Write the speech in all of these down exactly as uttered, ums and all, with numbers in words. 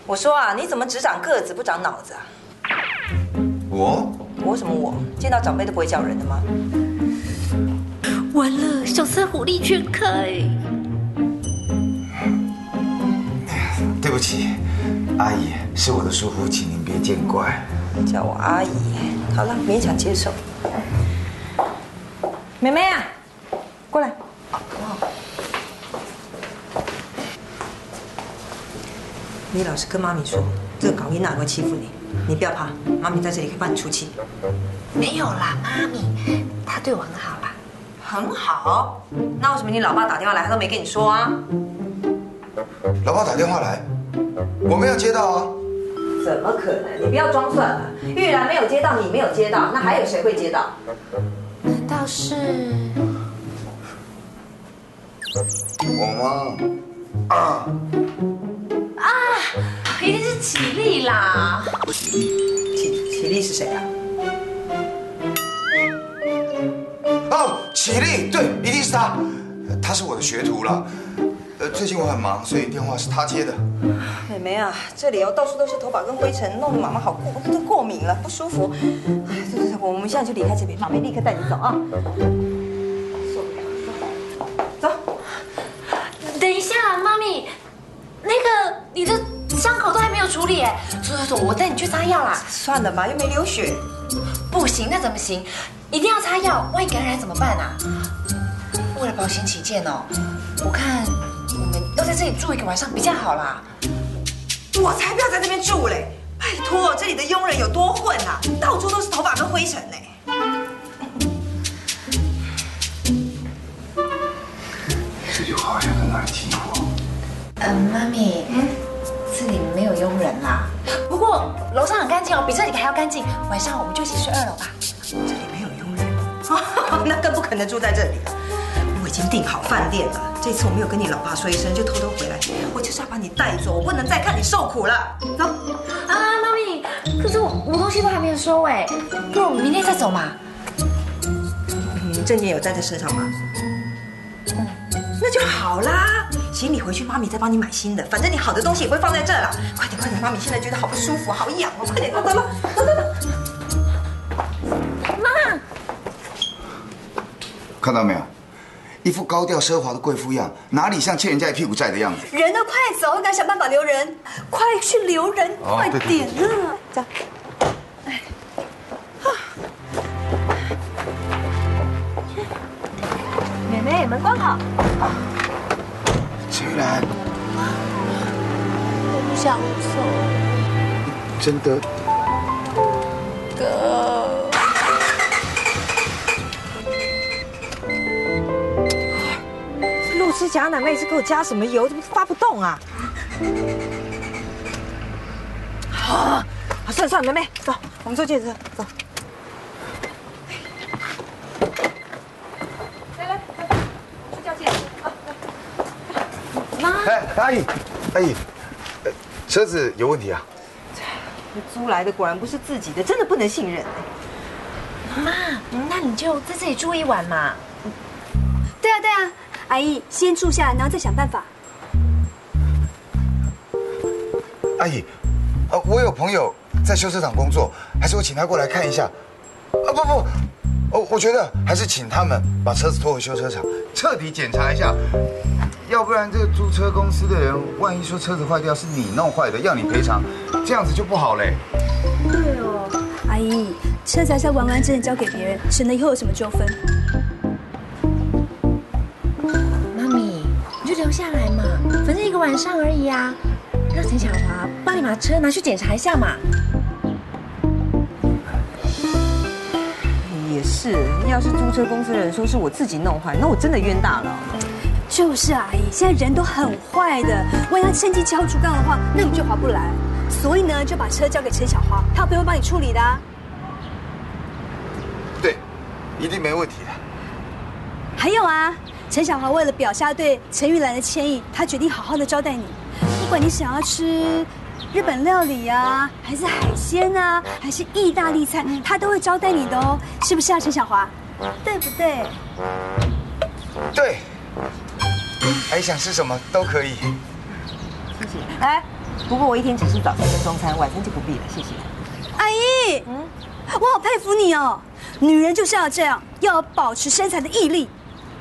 我说啊，你怎么只长个子不长脑子啊？ 我？ 我什么我？见到长辈都不会叫人的吗？ 完了，小三火力全开。 对不起，阿姨，是我的疏忽，请您别见怪。 叫我阿姨，好了，勉强接受。妹妹啊，过来。你老实跟妈咪说，这个搞音娜会欺负你，你不要怕，妈咪在这里可以帮你出气。 没有啦，妈咪，她对我很好啦。 很好，那为什么你老爸打电话来，他都没跟你说啊？ 老爸打电话来，我没有接到啊。 怎么可能？你不要装蒜了。玉然没有接到，你没有接到，那还有谁会接到？ 难道是我吗？啊啊？一定是启立啦！ 启启立是谁啊？ 哦，启立，对，一定是他，他是我的学徒了。呃，最近我很忙，所以电话是他接的。 妹妹啊，这里哦到处都是头发跟灰尘，弄得妈妈好过，都过敏了，不舒服。哎，对对对，我们现在就离开这边，妈咪立刻带你走啊！受不了，走。走。 等一下，妈咪，那个你的伤口都还没有处理哎，走走走，我带你去擦药啦。 算了吧，又没流血。 不行，那怎么行？一定要擦药，万一感染怎么办啊？为了保险起见哦，我看我们要在这里住一个晚上比较好啦。 我才不要在这边住嘞！拜托，这里的佣人有多混啊，到处都是头发跟灰尘呢。 这句话好像在哪里听过。 嗯，妈咪，嗯，这里没有佣人啦。不过楼上很干净哦，比这里还要干净。晚上我们就一起睡二楼吧。 这里没有佣人，那更不可能住在这里了。我已经订好饭店了，这次我没有跟你老爸说一声，就偷偷回来。我就是要把你带走，我不能再看你受苦了。走。 啊，妈咪，可是我我东西都还没有收哎，不如我们明天再走嘛。 嗯，证件有在这身上吗？嗯，那就好啦。行李回去，妈咪再帮你买新的，反正你好的东西也不会放在这了。快点快点，妈咪现在觉得好不舒服，好痒哦！快点，走走走走走走。 妈， 看到没有？一副高调奢华的贵妇样，哪里像欠人家一屁股债的样子？ 人呢，快走！我赶想办法留人，快去留人， 哦、 快点啊！ 走。哎，啊！ 妹妹，门关好。 虽然我不想走。 真的。 哥。 露丝假奶妹是给我加什么油？怎么发不动啊？好，好，算了算了，妹妹，走，我们坐计程车，走。来来来，去叫计程车啊！ 妈， 哎，阿姨，阿姨，车子有问题啊？ 租来的果然不是自己的，真的不能信任。 妈，那你就在这里住一晚嘛。 对啊对啊，阿姨先住下，然后再想办法。 阿姨，呃，我有朋友在修车厂工作，还是我请他过来看一下。啊不不，哦，我觉得还是请他们把车子拖回修车厂，彻底检查一下。要不然这个租车公司的人，万一说车子坏掉是你弄坏的，要你赔偿，这样子就不好嘞。 对哦，阿姨，车子还是要完完整整交给别人，省得以后有什么纠纷。 妈咪，你就留下来嘛，反正一个晚上而已啊。让陈小华帮你把车拿去检查一下嘛。 也是，要是租车公司的人说是我自己弄坏，那我真的冤大了。 就是阿姨，现在人都很坏的，万一他趁机敲竹杠的话，那你就划不来。所以呢，就把车交给陈小花，他会会帮你处理的、啊。 对，一定没问题的。 还有啊，陈小华为了表下对陈玉兰的歉意，他决定好好的招待你。不管你想要吃日本料理啊，还是海鲜啊，还是意大利菜，他都会招待你的哦，是不是啊，陈小华？对不对？ 对。还想吃什么都可以。 谢谢。哎， 不过我一天只吃早餐跟中餐，晚餐就不必了，谢谢。 阿姨，嗯，我好佩服你哦，女人就是要这样，要保持身材的毅力。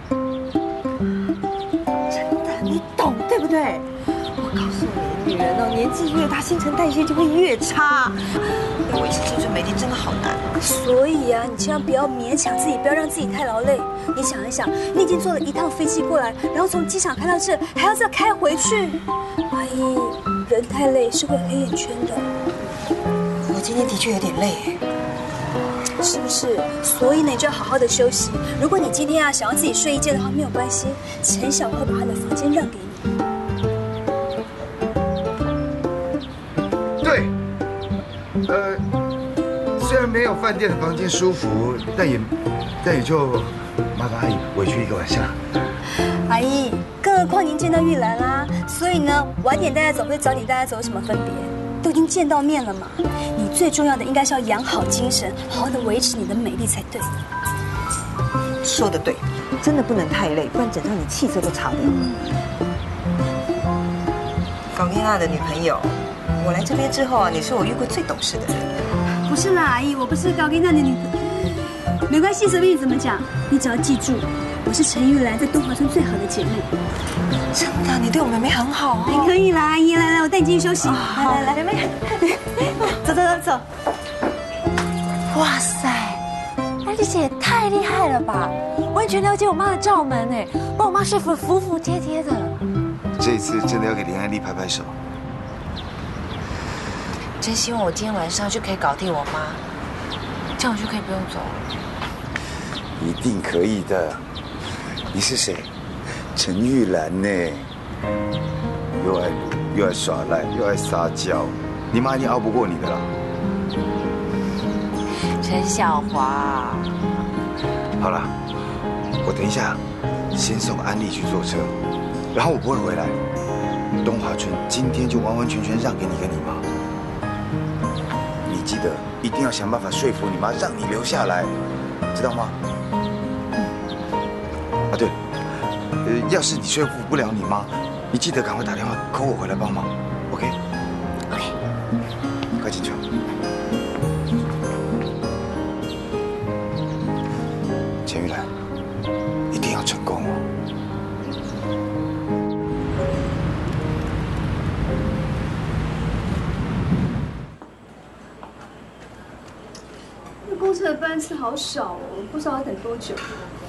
真的，你懂对不对？我告诉你，女人哦，年纪越大，新陈代谢就会越差，要维持青春美丽真的好难。 所以啊，你千万不要勉强自己，不要让自己太劳累。你想一想，你已经坐了一趟飞机过来，然后从机场开到这，还要再开回去。阿姨，人太累是会黑眼圈的。 我今天的确有点累， 是不是？所以呢，你就要好好的休息。如果你今天啊想要自己睡一觉的话，没有关系，陈晓会把他的房间让给你。 对，呃，虽然没有饭店的房间舒服，但也，但也就麻烦阿姨委屈一个晚上。 阿姨，更何况您见到玉兰啦，所以呢，晚点带她走或者早点带她走有什么分别？都已经见到面了嘛。你最重要的应该是要养好精神，好好的维持你的美丽才对。 说得对，真的不能太累，不然整张你气色都差掉了。高天娜的女朋友，我来这边之后啊，你是我遇过最懂事的人。 不是啦，阿姨，我不是高天娜的女朋友。没关系，随便你怎么讲，你只要记住，我是陈玉兰在东华村最好的姐妹。 真的，你对我妹妹很好哦。 你可以啦，阿姨，来来，我带你进去休息。来来来， 妹妹， 走走走走。 哇塞，安丽姐也太厉害了吧！完全了解我妈的罩门哎，把我妈说服得服服帖帖的。 这一次真的要给林安丽拍拍手。 真希望我今天晚上就可以搞定我妈，这样我就可以不用走了。 一定可以的。你是谁？陈玉兰呢？又爱赌，又爱耍赖，又爱撒娇，你妈一定熬不过你的啦。 陈小华， 好了，我等一下先送安丽去坐车，然后我不会回来。东华村今天就完完全全让给你跟你妈。你记得一定要想办法说服你妈，让你留下来，知道吗？啊，对了，呃，要是你说服不了你妈，你记得赶快打电话 call 我回来帮忙 ，OK？OK， 快进去。陈玉兰，一定要成功哦！ 那公车的班次好少哦，不知道要等多久。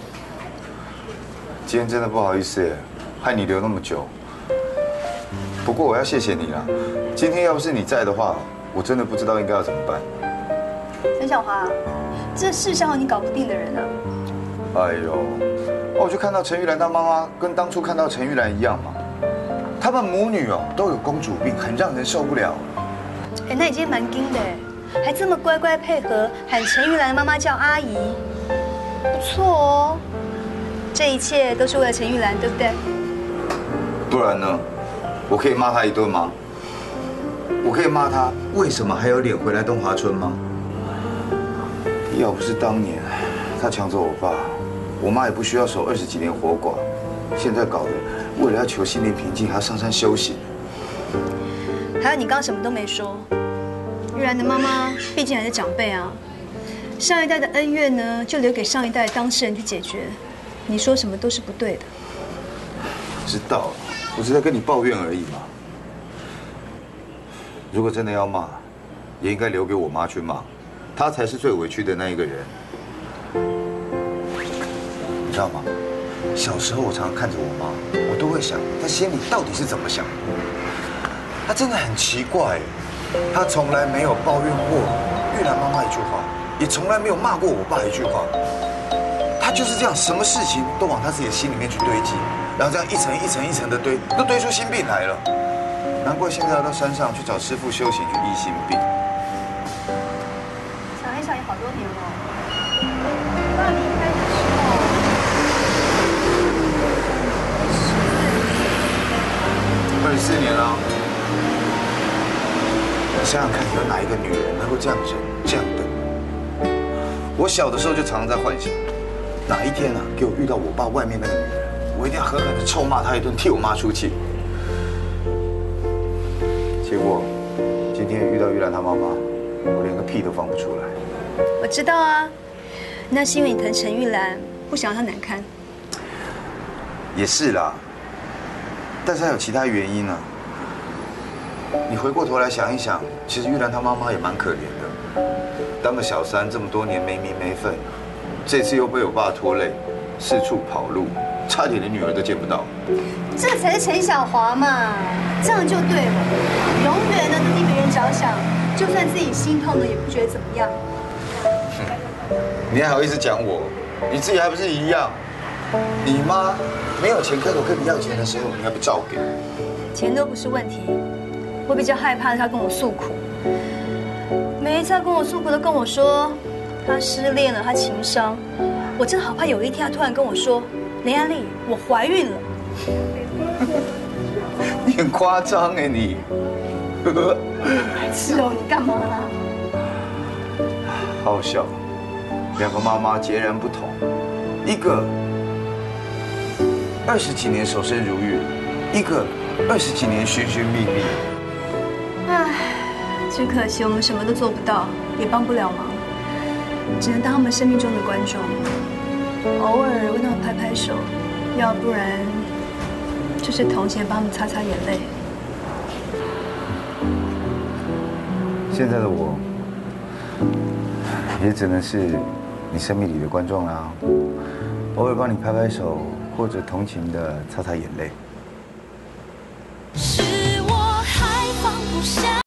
今天真的不好意思耶，害你留那么久。不过我要谢谢你啦，今天要不是你在的话，我真的不知道应该要怎么办。 陈小华，这世上有你搞不定的人啊！ 哎呦，我就看到陈玉兰她妈妈跟当初看到陈玉兰一样嘛，他们母女哦都有公主病，很让人受不了。 哎，那你今天蛮硬的，还这么乖乖配合，喊陈玉兰的妈妈叫阿姨，不错哦。这一切都是为了陈玉兰，对不对？ 不然呢？我可以骂她一顿吗？我可以骂她为什么还有脸回来东华村吗？要不是当年她抢走我爸，我妈也不需要守二十几年活寡。现在搞得为了要求心灵平静，还要上山修行。 还有你刚刚什么都没说，玉兰的妈妈毕竟还是长辈啊，上一代的恩怨呢，就留给上一代的当事人去解决。你说什么都是不对的。 知道，我是在跟你抱怨而已嘛。如果真的要骂，也应该留给我妈去骂，她才是最委屈的那一个人。你知道吗？小时候我常常看着我妈，我都会想，她心里到底是怎么想的？她真的很奇怪，她从来没有抱怨过玉兰妈妈一句话，也从来没有骂过我爸一句话。他就是这样，什么事情都往他自己的心里面去堆积，然后这样一层一层一层的堆，都堆出心病来了。难怪现在要到山上去找师傅修行去医心病。 想一想也好多年了，爸离开的时候， 二十四年了。你想想看，有哪一个女人能够这样忍、这样等？我小的时候就常常在幻想。哪一天呢、啊，给我遇到我爸外面那个女人，我一定要狠狠的臭骂她一顿，替我妈出气。结果过今天遇到玉兰她妈妈，我连个屁都放不出来。 我知道啊，那是因为你疼陈玉兰，不想让她难堪。 也是啦，但是还有其他原因呢、啊。你回过头来想一想，其实玉兰她妈妈也蛮可怜的，当个小三这么多年没名没分，这次又被我爸拖累，四处跑路，差点连女儿都见不到。 这才是陈小华嘛，这样就对了，永远呢都替别人着想，就算自己心痛了也不觉得怎么样。 你还好意思讲我？你自己还不是一样？你妈没有钱开口跟你要钱的时候，你还不照给？ 钱都不是问题，我比较害怕他跟我诉苦。每一次他跟我诉苦，都跟我说他失恋了，他情伤。我真的好怕有一天他突然跟我说：“林安丽，我怀孕了。” 你很夸张哎，你。 是哦，你干嘛啦？ 好笑，两个妈妈截然不同，一个二十几年守身如玉，一个二十几年寻寻觅觅。 唉，只可惜我们什么都做不到，也帮不了忙，只能当他们生命中的观众，偶尔为他们拍拍手，要不然就是同情帮他们擦擦眼泪。 现在的我，也只能是你生命里的观众啦，偶尔帮你拍拍手，或者同情的擦擦眼泪。 是我还放不下。